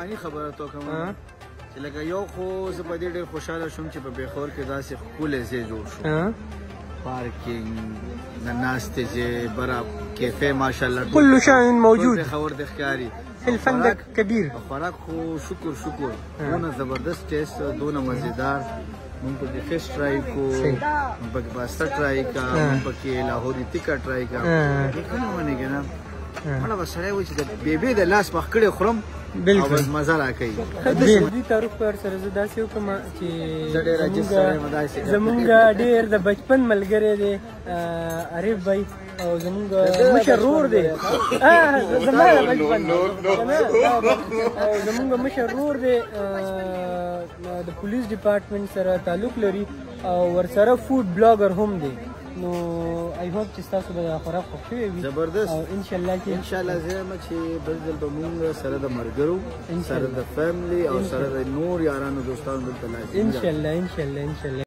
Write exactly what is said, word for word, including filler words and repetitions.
ایمانی خبره تو کوم چې لکه یو خو زه په دې ډېر خوشحاله شوم چې په بیخور کې داسې ښکلی ځای جوړ شو پارکینګ ناستې ځای بره کیفې ماشاءالله كل شيء موجود خبر د ښکاري في الفندق كبير. خوراک خو شکر شکر دونه زبردست ټیسټ دونه مزیدار مونږ پکې فش ټرای کو مونږ پکې پاستا ټرای کا مونږ پکې لاهوري ټیکا ټرای کا کوم باندې کنه مړه وسره وای چې د بیبي د لاس مخ کړي خورم بالکل مزه راکوي دې تعارف پر سره زه داسې وکړم چې زمونږ ډېر د بچپن ملګری دی عارف بھائی او زمونږ مشر ورور دی زما د بچپن او زمونږ مشر ورور دی د پولیس ډپارټمنټ سره تعلق لري او ورسره فوډ بلاګر هم دی نو آی هوپ چې تاسو به خوراک خوښ شوی وي زبردست او ان شاء الله کې ان شاء الله زه یم چې بل ځل به مونږ سره د مرګرو سره د فیملی او سره د نور یارانو دوستانو دلته ان شاء الله ان شاء الله ان شاء الله